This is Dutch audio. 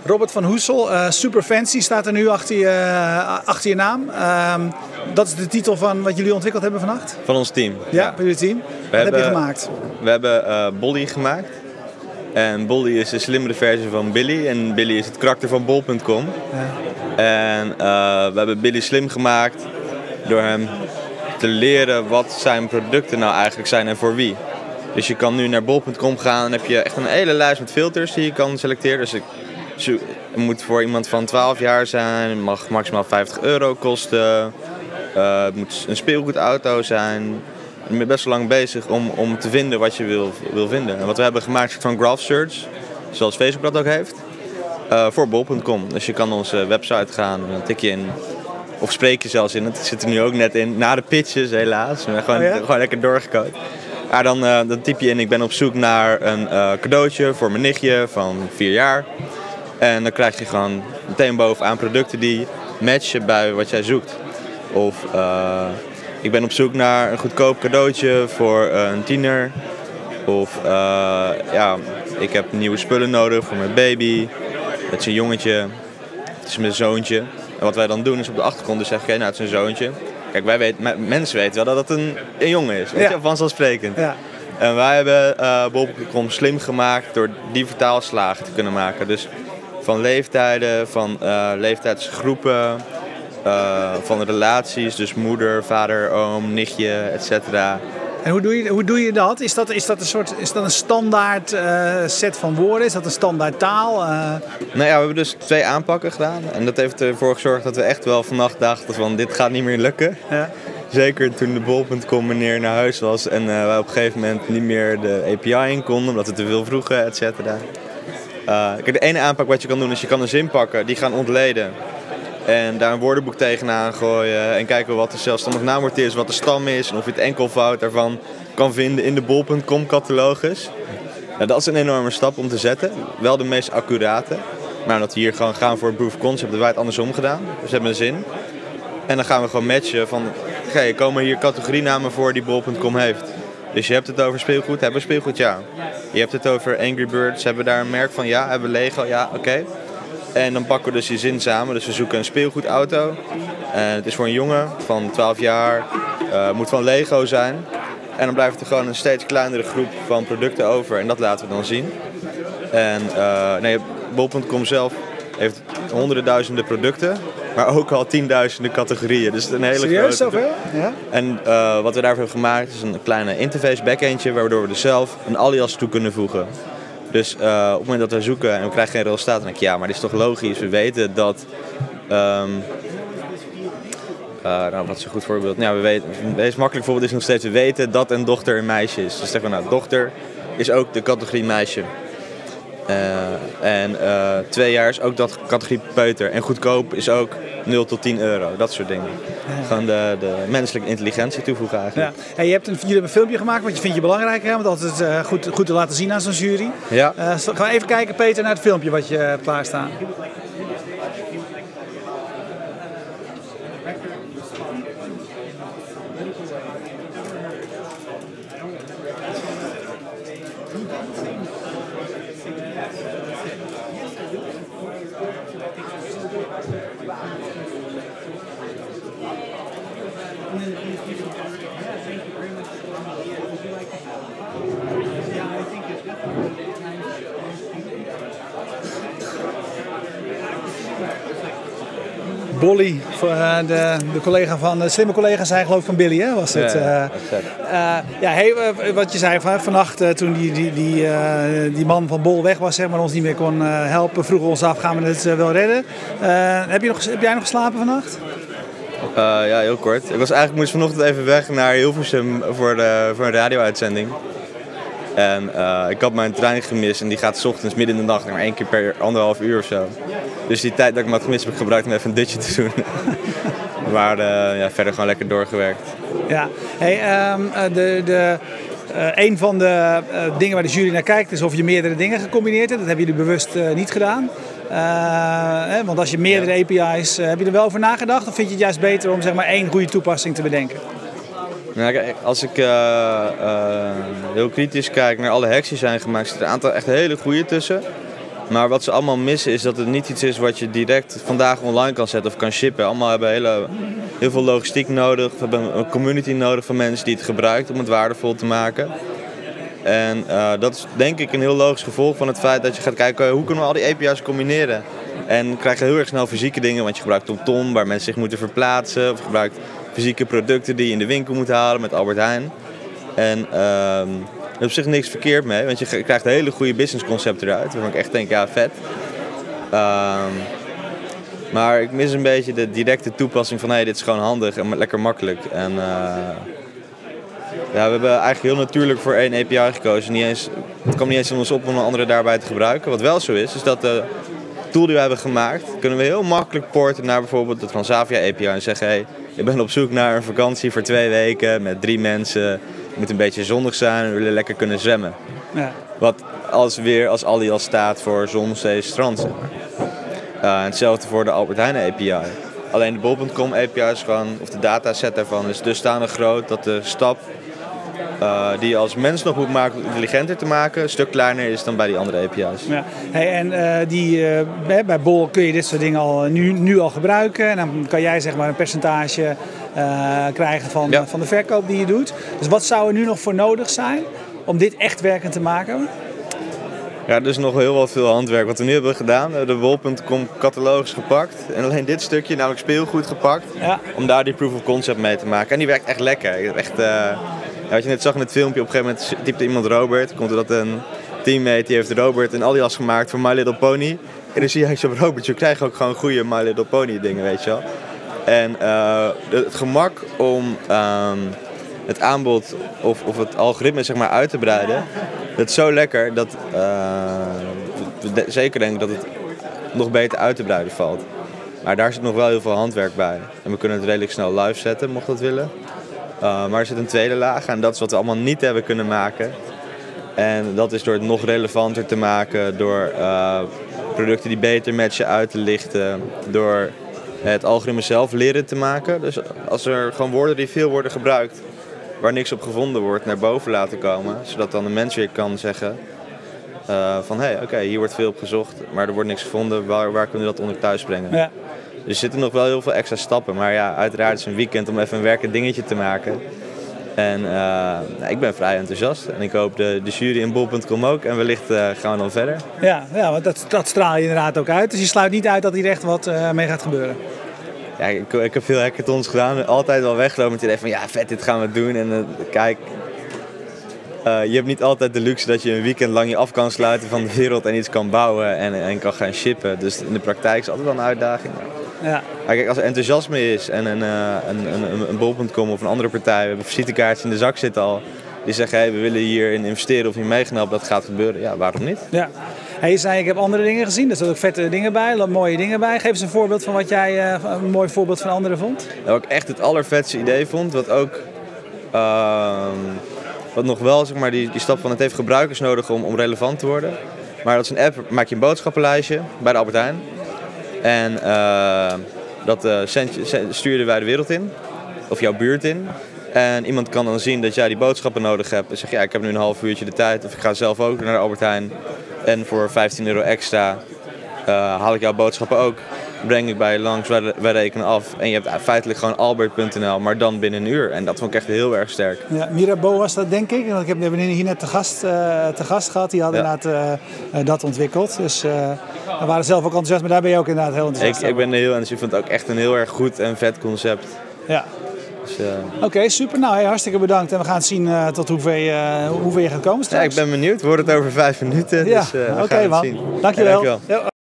Robert van Hoesel, Super Fancy staat er nu achter je naam. Dat is de titel van wat jullie ontwikkeld hebben vannacht? Van ons team. Ja, van jullie team. Wat heb je gemaakt? We hebben Bolly gemaakt. En Bolly is de slimmere versie van Billy. En Billy is het karakter van bol.com. Ja. En we hebben Billy slim gemaakt door hem te leren wat zijn producten nou eigenlijk zijn en voor wie. Dus je kan nu naar bol.com gaan en heb je echt een hele lijst met filters die je kan selecteren. Dus het moet voor iemand van 12 jaar zijn, het mag maximaal €50 kosten. Het moet een speelgoedauto zijn. Je bent best wel lang bezig om te vinden wat je wil vinden. En wat we hebben gemaakt is van graph search, zoals Facebook dat ook heeft, voor bol.com. Dus je kan onze website gaan, dan tik je in, of spreek je zelfs in. Het zit er nu ook net in, na de pitches helaas. Maar gewoon lekker doorgekookt. Maar dan typ je in, ik ben op zoek naar een cadeautje voor mijn nichtje van 4 jaar. En dan krijg je gewoon meteen bovenaan producten die matchen bij wat jij zoekt. Of ik ben op zoek naar een goedkoop cadeautje voor een tiener. Of ik heb nieuwe spullen nodig voor mijn baby. Het is een jongetje, het is mijn zoontje. En wat wij dan doen is op de achtergrond dus zeggen, het is een zoontje. Kijk, mensen weten wel dat het een jongen is, weet je, vanzelfsprekend. Ja. En wij hebben bol.com slim gemaakt door die vertaalslagen te kunnen maken. Dus van leeftijden, van leeftijdsgroepen, van relaties, dus moeder, vader, oom, nichtje, etc. En hoe doe je dat? Is dat een standaard set van woorden? Is dat een standaard taal? Nou ja, we hebben dus 2 aanpakken gedaan. En dat heeft ervoor gezorgd dat we echt wel vannacht dachten van dit gaat niet meer lukken. Ja. Zeker toen de bol.com meneer naar huis was en wij op een gegeven moment niet meer de API in konden omdat we te veel vroegen, et cetera. Kijk, de ene aanpak wat je kan doen is je kan een zin pakken, die gaan ontleden. En daar een woordenboek tegenaan gooien en kijken wat de zelfstandig naamwoord is, wat de stam is en of je het enkelvoud daarvan kan vinden in de bol.com catalogus. Nou, dat is een enorme stap om te zetten. Wel de meest accurate. Maar omdat we hier gewoon gaan voor een proof of concept, hebben wij het andersom gedaan. Dus we hebben een zin. En dan gaan we gewoon matchen van, komen hier categorienamen voor die bol.com heeft. Dus je hebt het over speelgoed, hebben we speelgoed? Ja. Je hebt het over Angry Birds, hebben we daar een merk van? Ja. Hebben we Lego? Ja, oké. En dan pakken we dus die zin samen. Dus we zoeken een speelgoedauto. Het is voor een jongen van 12 jaar. Het moet van Lego zijn. En dan blijft er gewoon een steeds kleinere groep van producten over. En dat laten we dan zien. En bol.com zelf heeft honderden duizenden producten. Maar ook al 10.000 categorieën. Dus het is een hele serieus zoveel? Ja. En wat we daarvoor hebben gemaakt is een kleine interface backendje. Waardoor we er zelf een alias toe kunnen voegen. Dus op het moment dat we zoeken en we krijgen geen resultaat, dan denk ik, ja, maar dit is toch logisch. We weten dat... wat is een goed voorbeeld? Ja, we weten, het meest makkelijk voorbeeld is nog steeds, we weten dat een dochter een meisje is. Dus zeggen we, dochter is ook de categorie meisje. 2 jaar is ook dat categorie peuter. En goedkoop is ook 0 tot €10. Dat soort dingen. Ja. Gewoon de menselijke intelligentie toevoegen eigenlijk. Ja. Hey, jullie hebben een filmpje gemaakt, want je vindt je belangrijk, hè? Want dat is goed te laten zien aan zo'n jury. Ja. Gaan we even kijken, Peter, naar het filmpje wat je hebt klaarstaan. Bolly, de collega van de slimme collega zei geloof ik van Billy, hè, was het. Wat je zei vannacht toen die man van Bol weg was, zeg maar, ons niet meer kon helpen, vroegen we ons af, gaan we het wel redden? Heb jij nog geslapen vannacht? Ja, heel kort. Ik moest vanochtend even weg naar Hilversum voor een radio-uitzending. En ik had mijn trein gemist en die gaat 's ochtends midden in de nacht maar 1 keer per 1,5 uur of zo. Dus die tijd dat ik me had gemist heb ik gebruikt om even een dutje te doen. Maar verder gewoon lekker doorgewerkt. Ja, een van de dingen waar de jury naar kijkt is of je meerdere dingen gecombineerd hebt. Dat hebben jullie bewust niet gedaan. Want als je meerdere API's, heb je er wel over nagedacht? Of vind je het juist beter om zeg maar 1 goede toepassing te bedenken? Nou, als ik heel kritisch kijk naar alle hacks die zijn gemaakt, zit er een aantal echt hele goede tussen. Maar wat ze allemaal missen is dat het niet iets is wat je direct vandaag online kan zetten of kan shippen. Allemaal hebben heel veel logistiek nodig. We hebben een community nodig van mensen die het gebruiken om het waardevol te maken. En dat is denk ik een heel logisch gevolg van het feit dat je gaat kijken hoe kunnen we al die API's combineren. En dan krijg je heel erg snel fysieke dingen, want je gebruikt TomTom waar mensen zich moeten verplaatsen. Of je gebruikt fysieke producten die je in de winkel moet halen met Albert Heijn. En er is op zich niks verkeerd mee, want je krijgt hele goede businessconcepten eruit. Waarvan ik echt denk, ja vet. Maar ik mis een beetje de directe toepassing van dit is gewoon handig en lekker makkelijk. En we hebben eigenlijk heel natuurlijk voor één API gekozen. Het kwam niet eens in ons op om een andere daarbij te gebruiken. Wat wel zo is dat de tool die we hebben gemaakt, kunnen we heel makkelijk porten naar bijvoorbeeld de Transavia API en zeggen, ik ben op zoek naar een vakantie voor 2 weken met 3 mensen. Het moet een beetje zonnig zijn en we willen lekker kunnen zwemmen. Ja. Wat als Aldi al staat voor zon, zee, strand. Zeg maar. Hetzelfde voor de Albert Heijn API. Alleen de bol.com API is gewoon, of de dataset daarvan is dusdanig groot dat de stap die je als mens nog moet maken om intelligenter te maken, een stuk kleiner is dan bij die andere API's. Ja. Hey, bij Bol kun je dit soort dingen al, nu al gebruiken. En dan kan jij zeg maar een percentage krijgen van de verkoop die je doet. Dus wat zou er nu nog voor nodig zijn om dit echt werkend te maken? Ja, dus nog heel wat veel handwerk. Wat we nu hebben gedaan, we hebben de bol.com catalogus gepakt. En alleen dit stukje, namelijk speelgoed, gepakt. Ja. Om daar die proof of concept mee te maken. En die werkt echt lekker. Echt, wat je net zag in het filmpje, op een gegeven moment typte iemand Robert. Komt er dat een teammate, die heeft Robert en Alias gemaakt voor My Little Pony. En dan zie je zo, Robert, je krijgt ook gewoon goede My Little Pony dingen, weet je wel. En het gemak om het aanbod of het algoritme zeg maar uit te breiden, dat is zo lekker dat we zeker denken dat het nog beter uit te breiden valt. Maar daar zit nog wel heel veel handwerk bij. En we kunnen het redelijk snel live zetten, mocht dat willen. Maar er zit een tweede laag en dat is wat we allemaal niet hebben kunnen maken. En dat is door het nog relevanter te maken, door producten die beter matchen uit te lichten, door het algoritme zelf leren te maken. Dus als er gewoon woorden die veel worden gebruikt, waar niks op gevonden wordt, naar boven laten komen. Zodat dan de mens weer kan zeggen van oké, hier wordt veel op gezocht, maar er wordt niks gevonden. Waar kunnen we dat onder thuis brengen? Ja. Dus er zitten nog wel heel veel extra stappen. Maar ja, uiteraard is het een weekend om even een werkend dingetje te maken. En ik ben vrij enthousiast. En ik hoop de jury in bol.com ook. En wellicht gaan we dan verder. Ja, want dat straal je inderdaad ook uit. Dus je sluit niet uit dat hier echt wat mee gaat gebeuren. Ja, ik heb veel hackathons gedaan. Altijd wel weggelopen met het idee van ja, vet, dit gaan we doen. En kijk, je hebt niet altijd de luxe dat je een weekend lang je af kan sluiten van de wereld en iets kan bouwen en kan gaan shippen. Dus in de praktijk is het altijd wel een uitdaging. Ja. Maar kijk, als er enthousiasme is en een bol.com of een andere partij, we hebben visitekaartjes in de zak zitten al, die zeggen we willen hierin investeren of hier meegenomen, dat gaat gebeuren. Ja, waarom niet? Ja. Je zei, ik heb andere dingen gezien, er zitten ook vette dingen bij, mooie dingen bij. Geef eens een voorbeeld van wat jij een mooi voorbeeld van anderen vond. Wat ik echt het allervetste idee vond, wat ook wat nog wel zeg maar, die stap van het heeft gebruikers nodig om relevant te worden. Maar dat is een app, maak je een boodschappenlijstje bij de Albert Heijn. En dat stuurden wij de wereld in, of jouw buurt in. En iemand kan dan zien dat jij die boodschappen nodig hebt. En zeg ik heb nu een half uurtje de tijd. Of ik ga zelf ook naar de Albert Heijn. En voor €15 extra haal ik jouw boodschappen ook. Breng ik bij je langs, wij rekenen af. En je hebt feitelijk gewoon albert.nl, maar dan binnen een uur. En dat vond ik echt heel erg sterk. Ja, Mirabeau was dat, denk ik. Ik heb de vriendin hier net te gast gehad. Die hadden inderdaad dat ontwikkeld. Dus we waren zelf ook enthousiast, maar daar ben je ook inderdaad heel enthousiast. Ik ben heel enthousiast. Ik vind het ook echt een heel erg goed en vet concept. Ja. Dus, Oké, super. Nou, hartstikke bedankt. En we gaan zien tot hoever je gaat komen straks. Ja, ik ben benieuwd. Wordt het over 5 minuten. Ja, dus, oké, man. zien. Dankjewel. Ja, dankjewel.